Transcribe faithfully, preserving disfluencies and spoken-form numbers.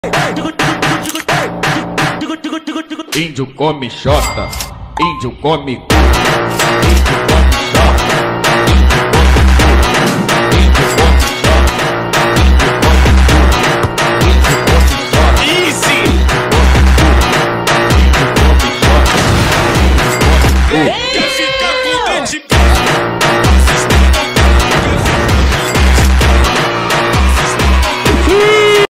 Índio come xota, índio come cu, índio come xota, índio come xota, índio come xota, easy, índio come xota, índio come cu. Quer ficar com dente?